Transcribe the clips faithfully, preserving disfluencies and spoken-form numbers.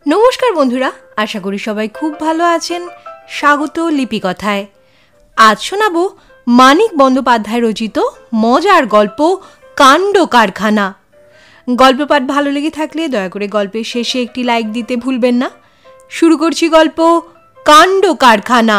নমস্কার বন্ধুরা, আশা করি সবাই খুব ভালো আছেন। স্বাগত লিপি কথায়। আজ শোনাবো মানিক বন্দ্যোপাধ্যায় রচিত মজার গল্প কাণ্ড কারখানা। গল্প পাঠ ভালো লেগে থাকলে দয়া করে গল্পের শেষে একটি লাইক দিতে ভুলবেন না। শুরু করছি গল্প কাণ্ড কারখানা।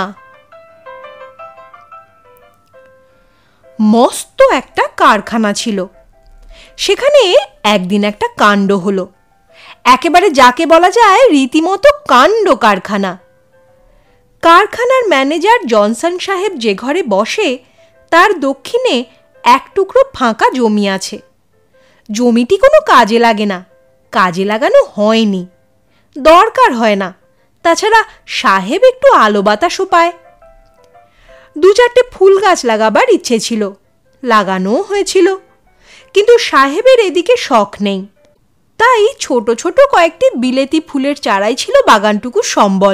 মস্ত একটা কারখানা ছিল। সেখানে একদিন একটা কাণ্ড হলো, একেবারে যাকে বলা যায় রীতিমতো কাণ্ড কারখানা। কারখানার ম্যানেজার জনসন সাহেব যে ঘরে বসে তার দক্ষিণে এক টুকরো ফাঁকা জমি আছে। জমিটি কোনো কাজে লাগে না, কাজে লাগানো হয়নি, দরকার হয় না। তাছাড়া সাহেব একটু আলো বাতাসও পায়। দু চারটে ফুল গাছ লাগাবার ইচ্ছে ছিল, লাগানোও হয়েছিল, কিন্তু সাহেবের এদিকে শখ নেই। তাই ছোট ছোট কয়েকটি বিলেতি ফুলের চারাই ছিল বাগানটুকুর সম্বল।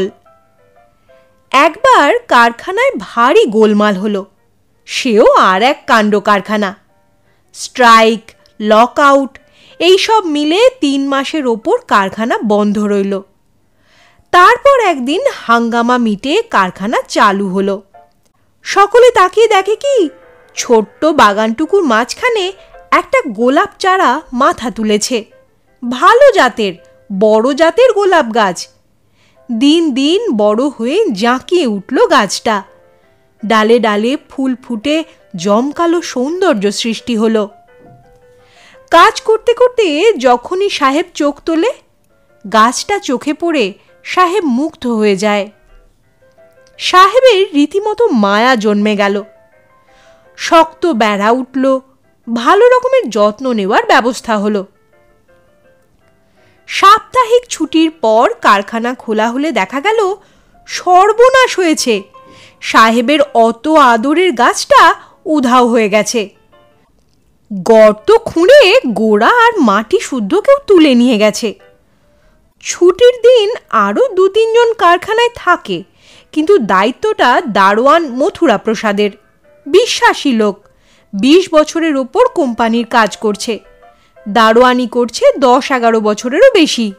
একবার কারখানায় ভারী গোলমাল হলো, সেও আর এক কাণ্ড কারখানা। স্ট্রাইক, লক আউট এইসব মিলে তিন মাসের ওপর কারখানা বন্ধ রইল। তারপর একদিন হাঙ্গামা মিটে কারখানা চালু হলো। সকলে তাকিয়ে দেখে কি, ছোট্ট বাগানটুকুর মাঝখানে একটা গোলাপ চারা মাথা তুলেছে। ভালো জাতের, বড় জাতের গোলাপ গাছ। দিন দিন বড় হয়ে জাঁকিয়ে উঠল গাছটা। ডালে ডালে ফুল ফুটে জমকালো সৌন্দর্য সৃষ্টি হলো। কাজ করতে করতে যখনই সাহেব চোখ তোলে, গাছটা চোখে পড়ে সাহেব মুগ্ধ হয়ে যায়। সাহেবের রীতিমতো মায়া জন্মে গেল। শক্ত বেড়া উঠল, ভালো রকমের যত্ন নেওয়ার ব্যবস্থা হলো। সাপ্তাহিক ছুটির পর কারখানা খোলা হলে দেখা গেল সর্বনাশ হয়েছে। সাহেবের অত আদরের গাছটা উধাও হয়ে গেছে। গর্ত খুঁড়ে গোড়া আর মাটি শুদ্ধ কেউ তুলে নিয়ে গেছে। ছুটির দিন আরও দু তিনজন কারখানায় থাকে, কিন্তু দায়িত্বটা দারোয়ান মথুরা প্রসাদের। বিশ্বাসী লোক, বিশ বছরের ওপর কোম্পানির কাজ করছে, দারোয়ানি করছে দশ এগারো বছরেরও বেশি।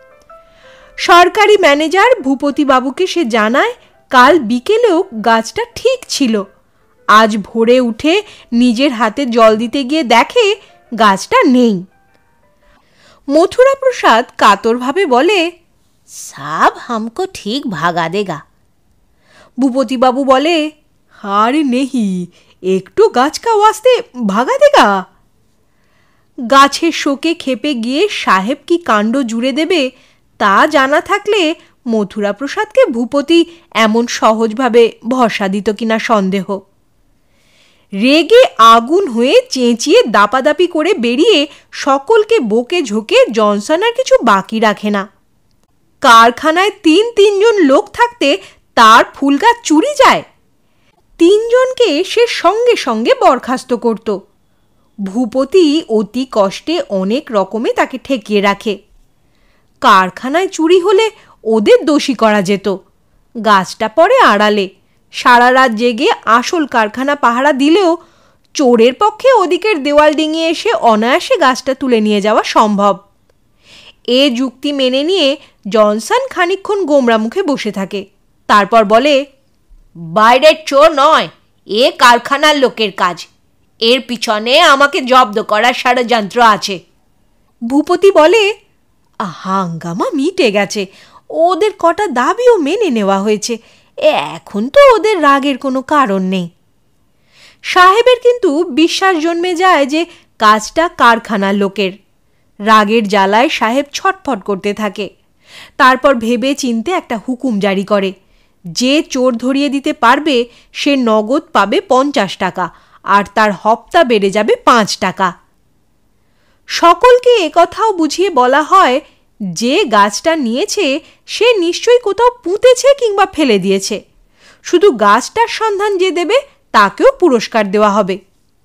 সরকারি ম্যানেজার ভূপতি বাবুকে সে জানায় কাল বিকেলেও গাছটা ঠিক ছিল। আজ ভোরে উঠে নিজের হাতে জল দিতে গিয়ে দেখে গাছটা নেই। মথুরা প্রসাদ কাতরভাবে বলে, সাব হামকো ঠিক ভাগা দেগা। ভূপতি বাবু বলে, আরে নেহি, একটু গাছ কা ওয়াস্তে ভাগা দেগা। গাছের শোকে খেপে গিয়ে সাহেব কি কাণ্ড জুড়ে দেবে তা জানা থাকলে মথুরা প্রসাদকে ভূপতি এমন সহজভাবে ভরসা দিত কিনা সন্দেহ। রেগে আগুন হয়ে চেঁচিয়ে দাপাদাপি করে বেরিয়ে সকলকে বকে ঝোঁকে জনসন আর কিছু বাকি রাখে না। কারখানায় তিন তিনজন লোক থাকতে তার ফুল গাছ চুরি যায়। তিনজনকে সে সঙ্গে সঙ্গে বরখাস্ত করত। ভূপতি অতি কষ্টে অনেক রকমে তাকে ঠেকিয়ে রাখে। কারখানায় চুরি হলে ওদের দোষী করা যেত, গাছটা পড়ে আড়ালে। সারা রাত জেগে আসল কারখানা পাহারা দিলেও চোরের পক্ষে ওদিকের দেওয়াল ডিঙিয়ে এসে অনায়াসে গাছটা তুলে নিয়ে যাওয়া সম্ভব। এ যুক্তি মেনে নিয়ে জনসন খানিকক্ষণ গোমরা মুখে বসে থাকে। তারপর বলে, বাইরের চোর নয়, এ কারখানার লোকের কাজ। এর পিছনে আমাকে জব্দ করার ষড়যন্ত্র আছে। ভূপতি বলে, হাঙ্গামা মিটে গেছে, ওদের কটা দাবিও মেনে নেওয়া হয়েছে, এখন তো ওদের রাগের কোনো কারণ নেই। সাহেবের কিন্তু বিশ্বাস জন্মে যায় যে কাজটা কারখানার লোকের। রাগের জ্বালায় সাহেব ছটফট করতে থাকে। তারপর ভেবে চিনতে একটা হুকুম জারি করে, যে চোর ধরিয়ে দিতে পারবে সে নগদ পাবে পঞ্চাশ টাকা, আর তার হপ্তা বেড়ে যাবে পাঁচ টাকা। সকলকে একথাও বুঝিয়ে বলা হয়, যে গাছটা নিয়েছে সে নিশ্চয়ই কোথাও পুঁতেছে কিংবা ফেলে দিয়েছে। শুধু গাছটার সন্ধান যে দেবে তাকেও পুরস্কার দেওয়া হবে।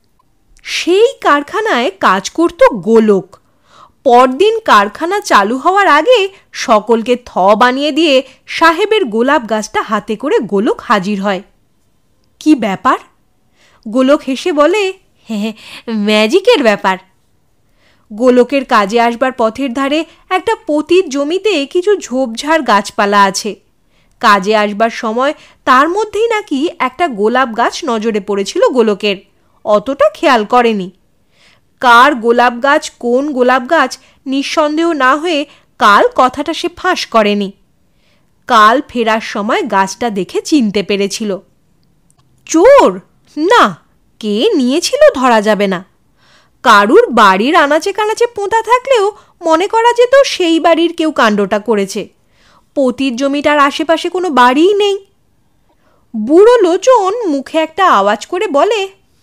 সেই কারখানায় কাজ করত গোলক। পরদিন কারখানা চালু হওয়ার আগে সকলকে থ বানিয়ে দিয়ে সাহেবের গোলাপ গাছটা হাতে করে গোলক হাজির হয়। কি ব্যাপার? গোলক হেসে বলে, হ্যাঁ, ম্যাজিকের ব্যাপার। গোলকের কাজে আসবার পথের ধারে একটা পতির জমিতে কিছু ঝোপঝাড় গাছপালা আছে। কাজে আসবার সময় তার মধ্যেই নাকি একটা গোলাপ গাছ নজরে পড়েছিল গোলকের। অতটা খেয়াল করেনি। কার গোলাপ গাছ কোন গোলাপ গাছ নিঃসন্দেহ না হয়ে কাল কথাটা সে ফাঁস করেনি। কাল ফেরার সময় গাছটা দেখে চিনতে পেরেছিল। চোর না, কে নিয়েছিল ধরা যাবে না। কারুর বাড়ির আনাচে কানাচে পোঁতা থাকলেও মনে করা যেত সেই বাড়ির কেউ কাণ্ডটা করেছে। পতির জমিটার আশেপাশে কোনো বাড়িই নেই। বুড়ো লোচন মুখে একটা আওয়াজ করে বলে,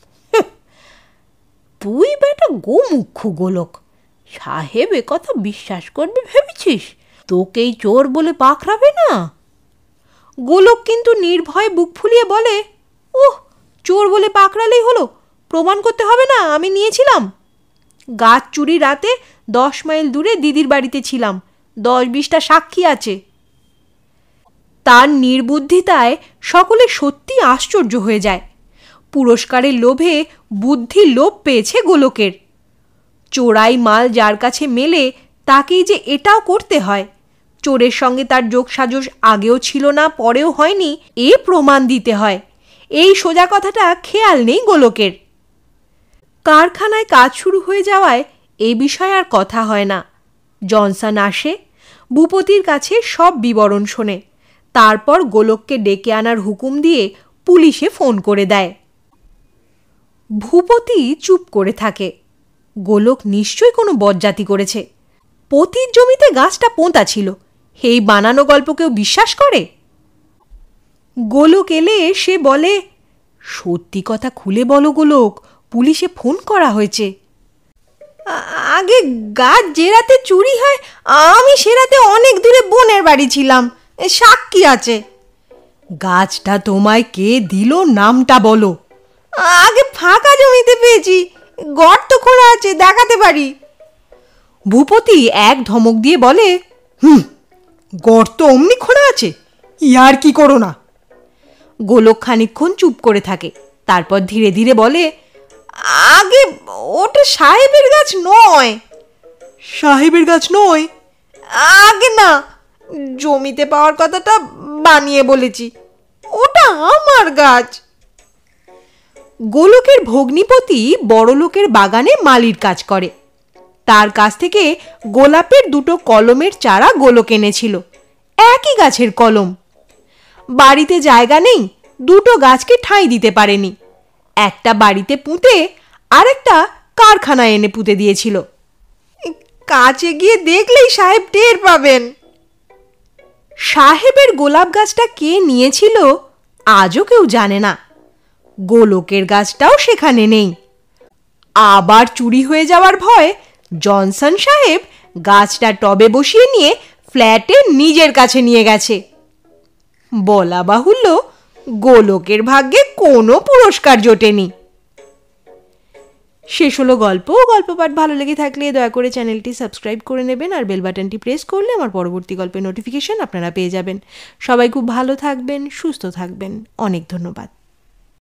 তুই বেটা গোমুখ্য গোলক, সাহেব এ কথা বিশ্বাস করবে ভেবেছিস? তোকেই চোর বলে পাকড়াবে না? গোলক কিন্তু নির্ভয়ে বুক ফুলিয়ে বলে, ওহ, চোর বলে পাকড়ালেই হলো, প্রমাণ করতে হবে না আমি নিয়েছিলাম। গাছ চুরি রাতে দশ মাইল দূরে দিদির বাড়িতে ছিলাম, দশ বিশটা সাক্ষী আছে। তার নির্বুদ্ধিতায় সকলে সত্যি আশ্চর্য হয়ে যায়। পুরস্কারের লোভে বুদ্ধি লোপ পেয়েছে গোলকের। চোরাই মাল যার কাছে মেলে তাকেই যে এটাও করতে হয়, চোরের সঙ্গে তার যোগসাজশ আগেও ছিল না পরেও হয়নি, এ প্রমাণ দিতে হয়, এই সোজা কথাটা খেয়াল নেই গোলকের। কারখানায় কাজ শুরু হয়ে যাওয়ায় এই বিষয়ে আর কথা হয় না। জনসন আসে, ভূপতির কাছে সব বিবরণ শোনে, তারপর গোলককে ডেকে আনার হুকুম দিয়ে পুলিশে ফোন করে দেয়। ভূপতি চুপ করে থাকে। গোলক নিশ্চয়ই কোনো বজ্জাতি করেছে। পতির জমিতে গাছটা পোঁতা ছিল, এই বানানো গল্প কেউ বিশ্বাস করে? গোলক এলে সে বলে, সত্যি কথা খুলে বলো গোলক, পুলিশে ফোন করা হয়েছে। আগে গাছ যে রাতে চুরি হয় আমি সে রাতে অনেক দূরে বোনের বাড়ি ছিলাম, সাক্ষী আছে। গাছটা তোমায় কে দিল নামটা বলো। আগে ফাঁকা জমিতে পেয়েছি, গর্ত খোঁড়া আছে, দেখাতে পারি। ভূপতি এক ধমক দিয়ে বলে, হুম, গর্ত অমনি খোঁড়া আছে, ইয়ার কি করো না। গোলক খানিকক্ষণ চুপ করে থাকে, তারপর ধীরে ধীরে বলে, আগে ওটা সাহেবের গাছ নয়। সাহেবের গাছ নয়? আগে না, জমিতে পাওয়ার কথাটা বানিয়ে বলেছি, ওটা আমার গাছ। গোলকের ভগ্নিপতি বড়লোকের বাগানে মালির কাজ করে। তার কাছ থেকে গোলাপের দুটো কলমের চারা গোলক এনেছিল, একই গাছের কলম। বাড়িতে জায়গা নেই, দুটো গাছকে ঠাঁই দিতে পারেনি। একটা বাড়িতে পুঁতে আর একটা কারখানায় এনে পুঁতে দিয়েছিল। কাছে গিয়ে দেখলেই সাহেব টের পাবেন। সাহেবের গোলাপ গাছটা কে নিয়েছিল আজও কেউ জানে না। গোলকের গাছটাও সেখানে নেই। আবার চুরি হয়ে যাওয়ার ভয় জনসন সাহেব গাছটা টবে বসিয়ে নিয়ে ফ্ল্যাটে নিজের কাছে নিয়ে গেছে। বলা বাহুল্য, গোলকের ভাগ্যে কোনো পুরস্কার জোটেনি। শেষ হলো গল্প। গল্প পাঠ ভালো লেগে থাকলে দয়া করে চ্যানেলটি সাবস্ক্রাইব করে নেবেন, আর বেল বাটনটি প্রেস করলে আমার পরবর্তী গল্পের নোটিফিকেশন আপনারা পেয়ে যাবেন। সবাই খুব ভালো থাকবেন, সুস্থ থাকবেন। অনেক ধন্যবাদ।